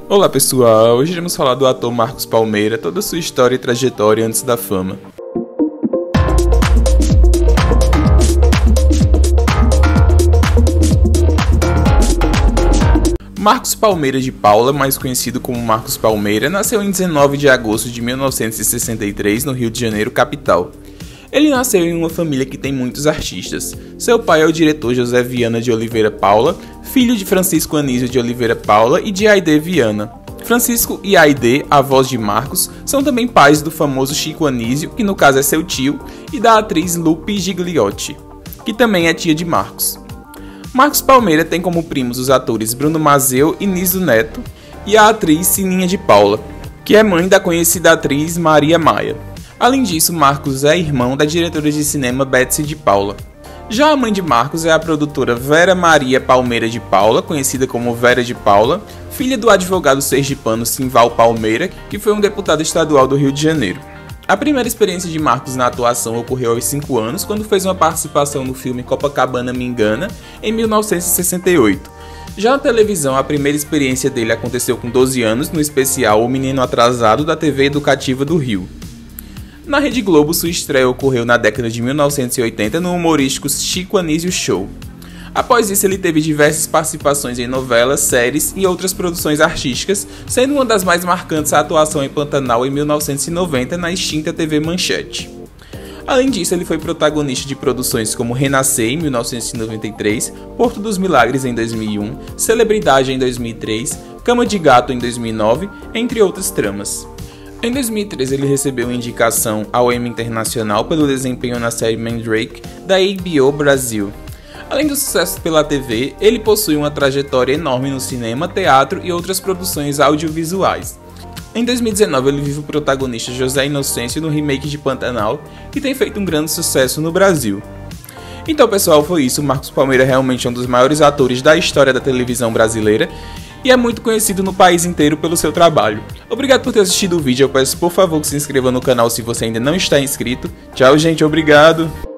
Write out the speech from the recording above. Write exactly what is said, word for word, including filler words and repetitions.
Olá pessoal, hoje iremos falar do ator Marcos Palmeira, toda a sua história e trajetória antes da fama. Marcos Palmeira de Paula, mais conhecido como Marcos Palmeira, nasceu em dezenove de agosto de mil novecentos e sessenta e três no Rio de Janeiro, capital. Ele nasceu em uma família que tem muitos artistas. Seu pai é o diretor José Viana de Oliveira Paula, filho de Francisco Anísio de Oliveira Paula e de Aide Viana. Francisco e Aide, avós de Marcos, são também pais do famoso Chico Anísio, que no caso é seu tio, e da atriz Lupe Gigliotti, que também é tia de Marcos. Marcos Palmeira tem como primos os atores Bruno Mazzeo e Niso Neto e a atriz Sininha de Paula, que é mãe da conhecida atriz Maria Maia. Além disso, Marcos é irmão da diretora de cinema Betsy de Paula. Já a mãe de Marcos é a produtora Vera Maria Palmeira de Paula, conhecida como Vera de Paula, filha do advogado sergipano Simval Palmeira, que foi um deputado estadual do Rio de Janeiro. A primeira experiência de Marcos na atuação ocorreu aos cinco anos, quando fez uma participação no filme Copacabana Me Engana, em mil novecentos e sessenta e oito. Já na televisão, a primeira experiência dele aconteceu com doze anos, no especial O Menino Atrasado da T V Educativa do Rio. Na Rede Globo, sua estreia ocorreu na década de mil novecentos e oitenta no humorístico Chico Anísio Show. Após isso, ele teve diversas participações em novelas, séries e outras produções artísticas, sendo uma das mais marcantes a atuação em Pantanal em mil novecentos e noventa na extinta T V Manchete. Além disso, ele foi protagonista de produções como Renascer em mil novecentos e noventa e três, Porto dos Milagres em dois mil e um, Celebridade em dois mil e três, Cama de Gato em dois mil e nove, entre outras tramas. Em dois mil e treze, ele recebeu uma indicação ao Emmy Internacional pelo desempenho na série Mandrake da H B O Brasil. Além do sucesso pela T V, ele possui uma trajetória enorme no cinema, teatro e outras produções audiovisuais. Em dois mil e dezenove, ele vive o protagonista José Inocêncio no remake de Pantanal e tem feito um grande sucesso no Brasil. Então pessoal, foi isso. Marcos Palmeira realmente é um dos maiores atores da história da televisão brasileira e é muito conhecido no país inteiro pelo seu trabalho. Obrigado por ter assistido o vídeo, eu peço por favor que se inscreva no canal se você ainda não está inscrito. Tchau gente, obrigado!